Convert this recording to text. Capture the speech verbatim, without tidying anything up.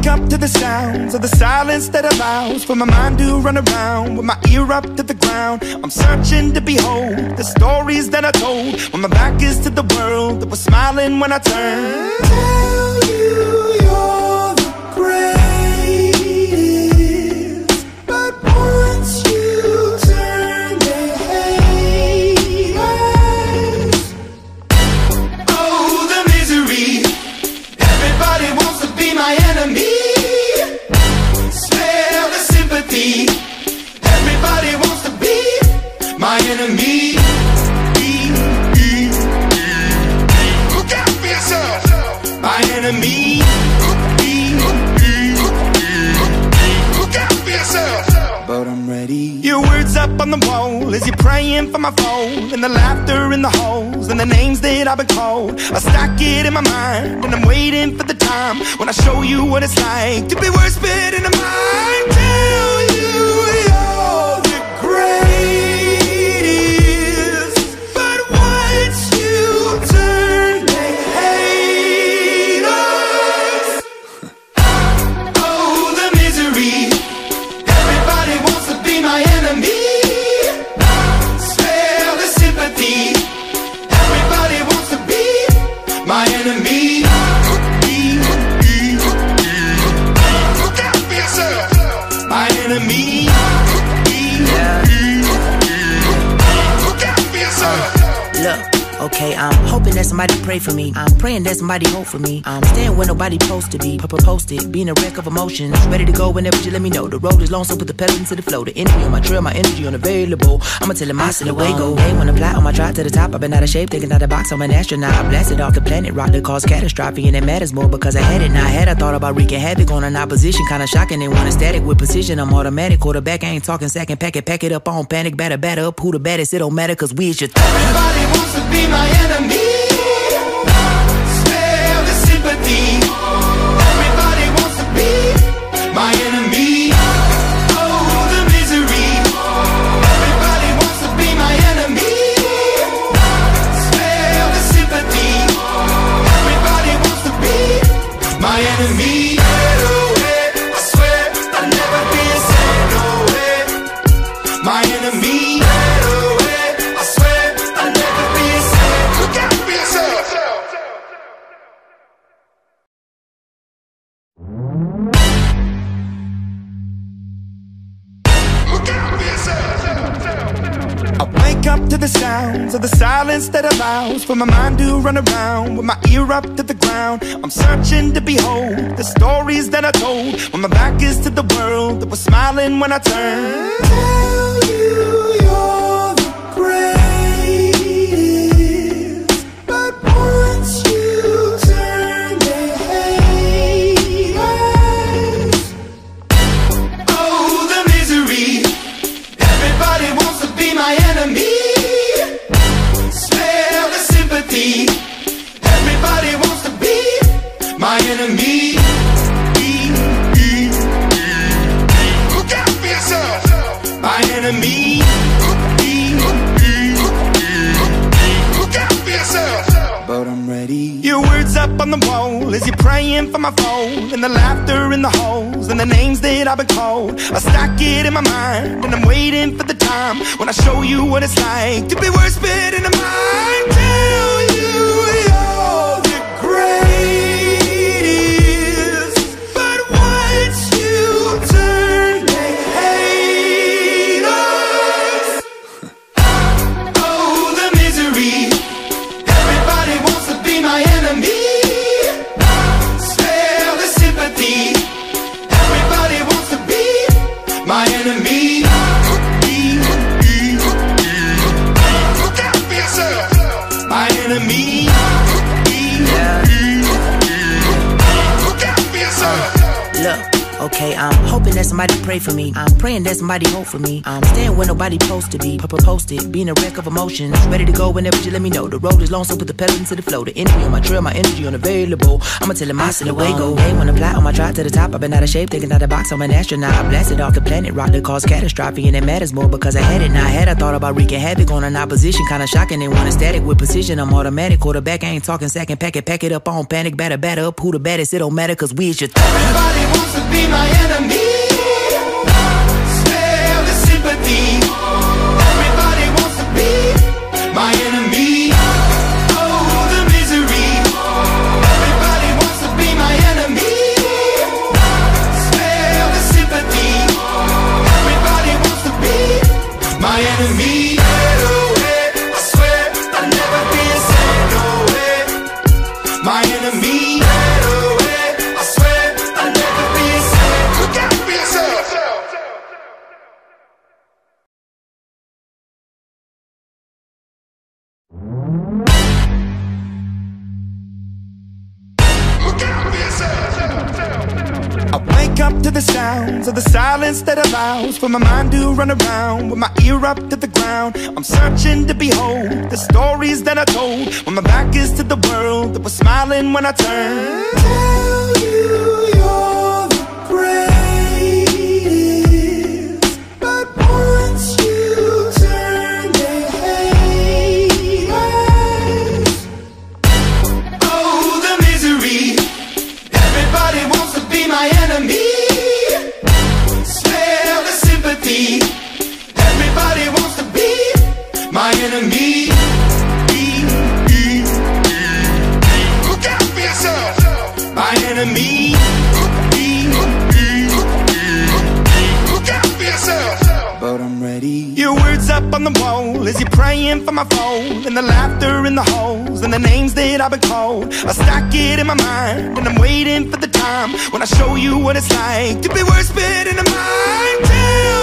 wake up to the sounds of the silence that allows for my mind to run around with my ear up to the ground. I'm searching to behold the stories that I told when my back is to the world that was smiling when I turned. Tell you you're the greatest, but once you turn they hate us. Oh, the misery. Everybody wants to be my enemy. Smell the sympathy. Everybody wants to be my enemy. Look out for yourself. My enemy. Look out for yourself. But I'm ready. Your words up on the wall as you're praying for my phone, and the laughter in the holes and the names that I've been called. I stack it in my mind and I'm waiting for the time when I show you what it's like to be worse fit in the mind. Tell you you're the greatest, but once you turn they hate us. Oh, the misery. Everybody wants to be my enemy. Spare the sympathy. Everybody wants to be my enemy. Look out for yourself. My enemy. Look out for yourself. Look, okay, I'm hoping that somebody pray for me. I'm praying that somebody hope for me. I'm staying where nobody supposed to be. Posted, being a wreck of emotions. Ready to go whenever you let me know. The road is long, so put the pedal into the flow. The energy on my trail, my energy unavailable. I'ma tell him I still away go. Hey, when I fly on my drive to the top, I've been out of shape, thinking out the box. I'm an astronaut. I blasted off the planet, rock that caused catastrophe, and it matters more because I had it. Now I had I thought about wreaking havoc on an opposition, kinda shocking. They want a static with precision. I'm automatic, quarterback. I ain't talking second pack it, pack it up on panic, batter, batter up. Who the baddest? It don't matter, cause we is your th Everybody wants to be my enemy. Spare the sympathy. Everybody wants to be my enemy. Oh, the misery. Everybody wants to be my enemy. Spare the sympathy. Everybody wants to be my enemy. I swear I'll never be a sad no way. My enemy. I swear I'll never be a sad. Look out for yourself. Look out for yourself. I wake up to the sounds of the silence that allows for my mind to run around with my ear up to the ground. I'm searching to behold the stories that I told when my back is to the world that was smiling when I turned. Tell you you're the greatest, but once you turn they hate us. Oh, the misery. Everybody wants to be my enemy. Spare the sympathy. Everybody wants to be my enemy. Look out for yourself. My enemy. Look out for yourself. But I'm ready. Your words up on the wall as you're praying for my phone, and the laughter in the holes and the names that I've been called. I stack it in my mind and I'm waiting for the time when I show you what it's like to be worse fit in the mind. Tell you you're the greatest, but once you turn they hate us. Oh, the misery. Everybody wants to be my enemy. Spare the sympathy. Everybody wants to be my enemy. Look out for yourself. My enemy. Look out for yourself. Look, Okay, I'm hoping that somebody pray for me. I'm praying that somebody hope for me. I'm staying where nobody supposed to be. Posted, being a wreck of emotions. Ready to go whenever you let me know. The road is long, so put the pedal into the flow. The energy on my trail, my energy unavailable. I'ma tell him I still away go. Hey, when I fly on my drive to the top, I've been out of shape, thinking out the box. I'm an astronaut. I blasted off the planet, rock that caused catastrophe, and it matters more because I had it. Now I had I thought about wreaking havoc on an opposition, kinda shocking. They want a static with precision. I'm automatic, quarterback. I ain't talking second pack it, pack it up on panic, batter, batter up. Who the baddest? It don't matter, cause we is your th Everybody wants to be my enemy. Spare the sympathy. Everybody wants to be my enemy. Oh, the misery. Everybody wants to be my enemy. Spare the sympathy. Everybody wants to be my enemy. I swear I'll never be a sad no way. My enemy. I wake up to the sounds of the silence that allows for my mind to run around with my ear up to the ground. I'm searching to behold the stories that I told when my back is to the world that was smiling when I turned. Tell you you're the greatest, but once you turn they hate us. Oh, the misery. Everybody wants to be my enemy. Spare the sympathy. Everybody wants to be my enemy. Look out for yourself. My enemy. Look out for yourself. But I'm ready. Your words up on the wall as you're praying for my phone, and the laughter in the halls and the names that I've been called. I stack it in my mind and I'm waiting for the time when I show you what it's like to be worse fit in the mind. Tell